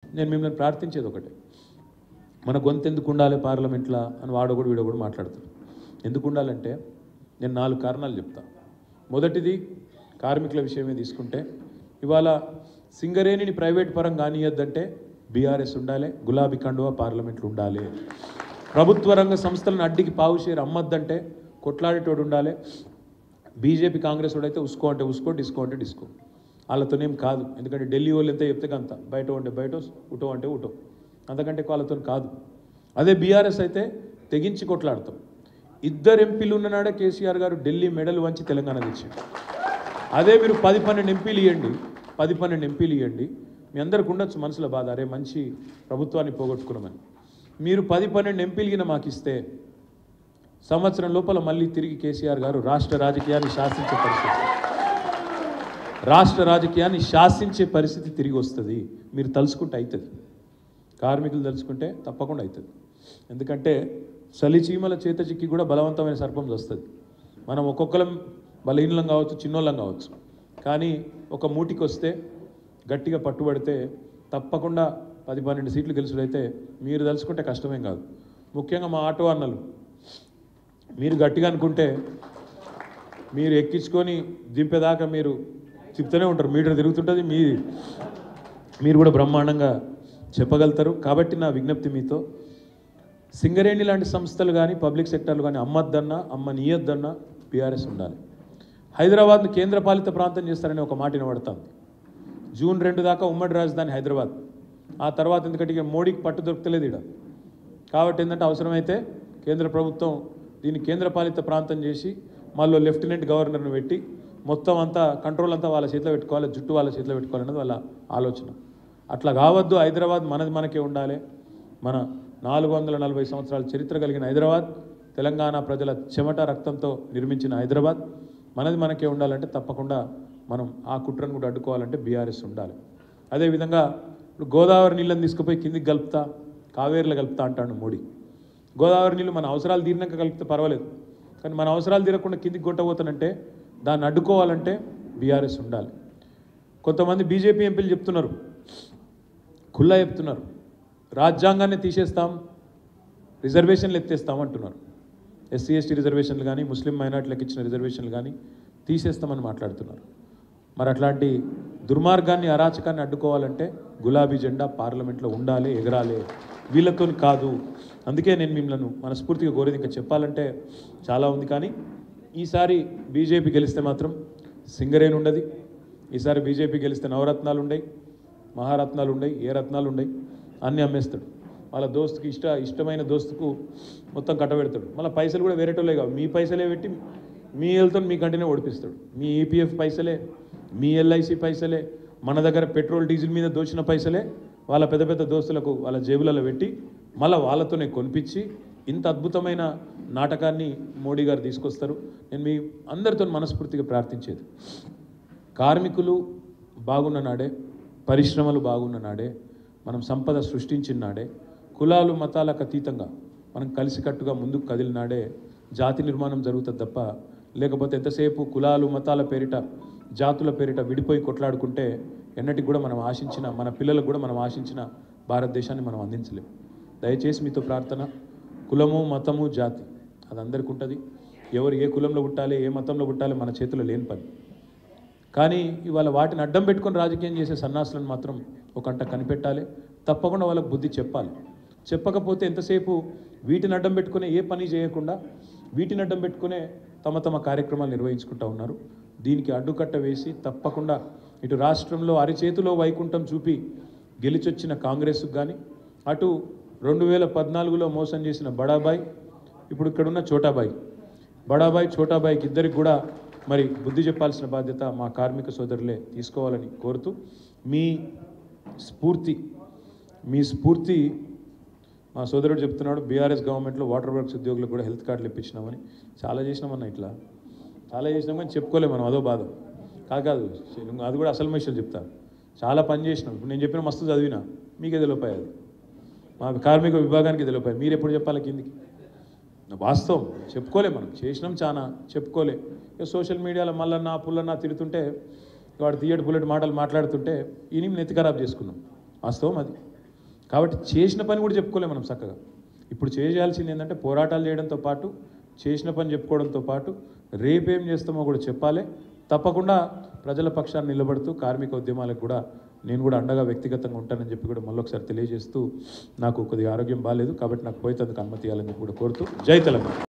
నేను మిమ్మల్ని ప్రార్థించేది ఒకటే, మన గొంతు ఎందుకు ఉండాలి పార్లమెంట్లో అని వాడొకడు వీడొకడు మాట్లాడతారు. ఎందుకు ఉండాలంటే నేను 4 కారణాలు చెప్తా. మొదటిది కార్మికుల విషయమే తీసుకుంటే, ఇవాళ సింగరేణిని ప్రైవేట్ పరం కానియద్దంటే బీఆర్ఎస్ ఉండాలి, గులాబీ కండువా పార్లమెంట్లో ఉండాలి. ప్రభుత్వ రంగ సంస్థలను అడ్డికి పావు షేర్ అమ్మద్దంటే కొట్లాడేటోడు ఉండాలి. బీజేపీ కాంగ్రెస్ వాడైతే ఉసుకో అంటే ఉసుకో, డిస్కో అంటే డిస్కో. వాళ్ళతోనేం కాదు, ఎందుకంటే ఢిల్లీ వాళ్ళు ఎంత చెప్తే అంత, బయట అంటే బయట, ఉటో అంటే ఉటో, అంతకంటే వాళ్ళతో కాదు. అదే బీఆర్ఎస్ అయితే తెగించి కొట్లాడతాం. 2 ఎంపీలు ఉన్ననాడే కేసీఆర్ గారు ఢిల్లీ మెడలు వంచి తెలంగాణ తెచ్చాడు. అదే మీరు 10-12 ఎంపీలు ఇవ్వండి, 10-12 ఎంపీలు ఇవ్వండి, మీ అందరికి ఉండొచ్చు మనసులో బాధ, అరే మంచి ప్రభుత్వాన్ని పోగొట్టుకున్నామని. మీరు 10-12 ఎంపీలు మాకు ఇస్తే సంవత్సరం లోపల మళ్ళీ తిరిగి కేసీఆర్ గారు రాష్ట్ర రాజకీయాన్ని శాసించే పరిస్థితి తిరిగి వస్తుంది. మీరు తలుచుకుంటే అవుతుంది, కార్మికులు తలుచుకుంటే తప్పకుండా అవుతుంది. ఎందుకంటే చలిచీమల చేత చిక్కి కూడా బలవంతమైన సర్పం వస్తుంది. మనం ఒక్కొక్కరం బలహీనం కావచ్చు, చిన్నోళ్ళం కావచ్చు, కానీ ఒక మూటికి వస్తే గట్టిగా పట్టుబడితే తప్పకుండా 10-12 సీట్లు గెలుచుడైతే మీరు తలుచుకుంటే కష్టమేం కాదు. ముఖ్యంగా మా ఆటో అన్నలు, మీరు గట్టిగా అనుకుంటే మీరు ఎక్కించుకొని దింపేదాకా మీరు చెప్తూనే ఉంటారు, మీటర్ తిరుగుతుంటుంది, మీరు కూడా బ్రహ్మాండంగా చెప్పగలుగుతారు. కాబట్టి నా విజ్ఞప్తి మీతో, సింగరేణి లాంటి సంస్థలు కానీ పబ్లిక్ సెక్టర్లు కానీ అమ్మద్దన్నా అమ్మనీయద్దన్నా బీఆర్ఎస్ ఉండాలి. హైదరాబాద్ను కేంద్రపాలిత ప్రాంతం చేస్తారని ఒక మాట వినబడుతుంది. జూన్ 2 దాకా ఉమ్మడి రాజధాని హైదరాబాద్. ఆ తర్వాత ఎందుకంటే మోడీకి పట్టు దొరకలేదు ఇక్కడ, కాబట్టి ఏంటంటే అవసరమైతే కేంద్ర ప్రభుత్వం దీన్ని కేంద్రపాలిత ప్రాంతం చేసి మళ్ళీ లెఫ్టినెంట్ గవర్నర్ను పెట్టి మొత్తం అంతా కంట్రోల్ అంతా వాళ్ళ చేతిలో పెట్టుకోవాలి, జుట్టు వాళ్ళ చేతిలో పెట్టుకోవాలన్నది వాళ్ళ ఆలోచన. అట్లా కావద్దు, హైదరాబాద్ మనకే ఉండాలి. మన 440 సంవత్సరాల చరిత్ర కలిగిన హైదరాబాద్, తెలంగాణ ప్రజల చెమట రక్తంతో నిర్మించిన హైదరాబాద్ మనకే ఉండాలంటే తప్పకుండా మనం ఆ కుట్రను కూడా అడ్డుకోవాలంటే బీఆర్ఎస్ ఉండాలి. అదేవిధంగా ఇప్పుడు గోదావరి నీళ్ళని తీసుకుపోయి కిందికి కలుపుతా, కావేరీలో కలుపుతా అంటాడు మోడీ. గోదావరి నీళ్ళు మన అవసరాలు తీరినాక కలిపితే పర్వాలేదు, కానీ మన అవసరాలు తీరకుండా కిందికి కొట్టబోతానంటే దాన్ని అడ్డుకోవాలంటే బీఆర్ఎస్ ఉండాలి. కొంతమంది బీజేపీ ఎంపీలు చెప్తున్నారు, ఖుల్లా చెప్తున్నారు, రాజ్యాంగాన్ని తీసేస్తాం, రిజర్వేషన్లు ఎత్తేస్తాం అంటున్నారు. ఎస్సీ ఎస్టీ రిజర్వేషన్లు కానీ ముస్లిం మైనార్టీలకు ఇచ్చిన రిజర్వేషన్లు కానీ తీసేస్తామని మాట్లాడుతున్నారు. మరి అట్లాంటి దుర్మార్గాన్ని అరాచకాన్ని అడ్డుకోవాలంటే గులాబీ జెండా పార్లమెంట్లో ఉండాలి, ఎగరాలి, వీళ్ళతో కాదు. అందుకే నేను మిమ్మల్ని మనస్ఫూర్తిగా కోరేది, ఇంకా చెప్పాలంటే చాలా ఉంది, కానీ ఈసారి బీజేపీ గెలిస్తే మాత్రం సింగరేణి ఉండదు. ఈసారి బీజేపీ గెలిస్తే నవరత్నాలు ఉండయి, మహారత్నాలు ఉండయి, ఏ రత్నాలు ఉండయి, అన్నీ అమ్మేస్తాడు. వాళ్ళ దోస్తుకి ఇష్టమైన దోస్తుకు మొత్తం కట్టబెడతాడు. మళ్ళీ పైసలు కూడా వేరేటోళ్ళే కావు, మీ పైసలే పెట్టి మీ వెళ్తాను మీ కంటేనే ఓడిపిస్తాడు. మీ ఈపీఎఫ్ పైసలే, మీ ఎల్ఐసి పైసలే, మన దగ్గర పెట్రోల్ డీజిల్ మీద దోచిన పైసలే వాళ్ళ పెద్ద దోస్తులకు వాళ్ళ జేబులలో పెట్టి మళ్ళీ వాళ్ళతోనే కొనిపించి ఇంత అద్భుతమైన నాటకాన్ని మోడీ గారు తీసుకొస్తారు. నేను మీ అందరితో మనస్ఫూర్తిగా ప్రార్థించేది, కార్మికులు బాగున్న నాడే, పరిశ్రమలు బాగున్న నాడే, మనం సంపద సృష్టించిన నాడే, కులాలు మతాలకు అతీతంగా మనం కలిసికట్టుగా ముందుకు కదిలినాడే జాతి నిర్మాణం జరుగుతుంది తప్ప, లేకపోతే ఎంతసేపు కులాలు మతాల పేరిట జాతుల పేరిట విడిపోయి కొట్లాడుకుంటే ఎన్నటికి కూడా మనం ఆశించిన, మన పిల్లలకు కూడా మనం ఆశించిన భారతదేశాన్ని మనం అందించలేం. దయచేసి మీతో ప్రార్థన, కులము మతము జాతి అది అందరికీ ఉంటుంది. ఎవరు ఏ కులంలో పుట్టాలి, ఏ మతంలో పుట్టాలి మన చేతిలో లేని పని. కానీ ఇవాళ వాటిని అడ్డం పెట్టుకొని రాజకీయం చేసే సన్నాసులను మాత్రం ఒక కంట కనిపెట్టాలి, తప్పకుండా వాళ్ళకు బుద్ధి చెప్పాలి. చెప్పకపోతే ఎంతసేపు వీటిని అడ్డం పెట్టుకునే ఏ పని చేయకుండా వీటిని అడ్డం పెట్టుకునే తమ కార్యక్రమాలు నిర్వహించుకుంటూ ఉన్నారు. దీనికి అడ్డుకట్ట వేసి తప్పకుండా ఇటు రాష్ట్రంలో అరిచేతిలో వైకుంఠం చూపి గెలిచొచ్చిన కాంగ్రెస్కు కానీ, అటు 2014లో మోసం చేసిన బడాబాయ్, ఇప్పుడు ఇక్కడున్న బడాబాయ్ చోటాబాయ్కి ఇద్దరికి కూడా మరి బుద్ధి చెప్పాల్సిన బాధ్యత మా కార్మిక సోదరులే తీసుకోవాలని కోరుతూ, మీ స్ఫూర్తి మా సోదరుడు చెప్తున్నాడు, బీఆర్ఎస్ గవర్నమెంట్లో వాటర్ వర్క్స్ ఉద్యోగులకు కూడా హెల్త్ కార్డులు ఇప్పించినామని. చాలా చేసినామన్నా, ఇట్లా చాలా చేసినాం కానీ చెప్పుకోలేము మనం, అదో బాధ కాదు. అది కూడా అసలు విషయాలు చెప్తాను, చాలా పని చేసినాం. ఇప్పుడు నేను చెప్పిన మస్తు చదివినా మీకే తెలిపాయి, అది మా కార్మిక విభాగానికి తెలిపాయి. మీరు ఎప్పుడు చెప్పాలి కిందికి? వాస్తవం చెప్పుకోలే, మనం చేసినాం చాలా చెప్పుకోలే. సోషల్ మీడియాలో మళ్ళన్నా పుల్లన్నా తిరుగుతుంటే, వాడు తీయటి పుల్లటి మాటలు మాట్లాడుతుంటే ఈయన నెత్తి ఖరాబ్ చేసుకున్నాం. వాస్తవం అది. కాబట్టి చేసిన పని కూడా చెప్పుకోలేము మనం చక్కగా. ఇప్పుడు చేయాల్సింది ఏంటంటే పోరాటాలు చేయడంతో పాటు చేసిన పని చెప్పుకోవడంతో పాటు రేపేం చేస్తామో కూడా చెప్పాలి. తప్పకుండా ప్రజల పక్షాన్ని నిలబడుతూ కార్మిక ఉద్యమాలకు కూడా నేను కూడా అండగా వ్యక్తిగతంగా ఉంటానని చెప్పి కూడా మళ్ళొకసారి తెలియజేస్తూ, నాకు కొద్దిగా ఆరోగ్యం బాగాలేదు కాబట్టి నాకు పోయేందుకు అనుమతి ఇవ్వాలని కూడా కోరుతూ, జై తెలంగాణ.